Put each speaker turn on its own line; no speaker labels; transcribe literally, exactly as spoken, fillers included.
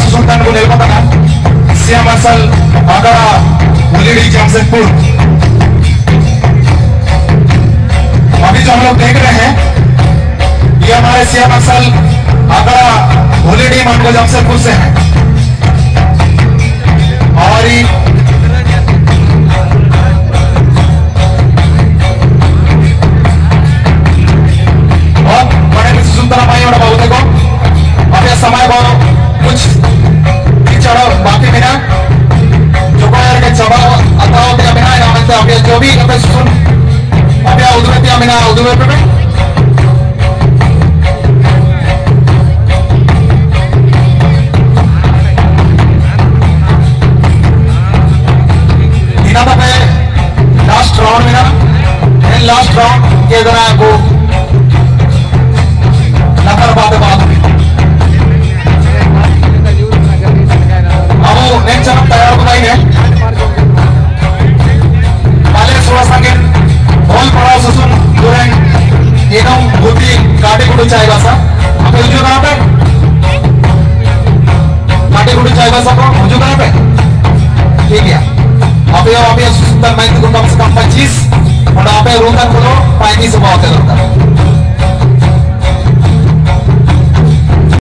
सुशुन को निलपतना सीएम असल आगरा उलीडी जमशेदपुर। अभी जो हम लोग देख रहे हैं ये हमारे सीएम असल आगरा उलीडी मंडल जमशेदपुर से है और बहुत बड़े सुशुन बाबू देखो अब यह समय बहुत कुछ बाकी बिना जो के जवाब अथवा बिना बिना अभी जो भी सुशुन अभी उदुवे बिना उदुवे पे लास्ट राउंड में ना लास्ट राउंड के द्वारा वो नंबर बात बात अब नेक्स्ट जब तैयार हो गई है पहले सोलह सेकंड होल पड़ा सुशुन दुरेन एकदम बुद्धि काटे गुडू चाहेगा सा अब उजू कहां पे काटे गुडू चाहेगा सा को उजू कहां पे ठीक है अभी अभी सुंदर मैं कम से कम पच्चीस और आप रूम का खोलो पैंतीस बहुत है